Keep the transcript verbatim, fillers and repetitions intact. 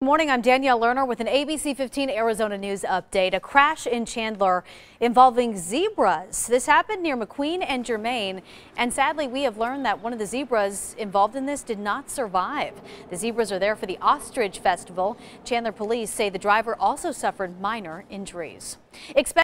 Good morning, I'm Danielle Lerner with an A B C fifteen Arizona News update. A crash in Chandler involving zebras. This happened near McQueen and Germain, and sadly we have learned that one of the zebras involved in this did not survive. The zebras are there for the Ostrich Festival. Chandler Police say the driver also suffered minor injuries. Expect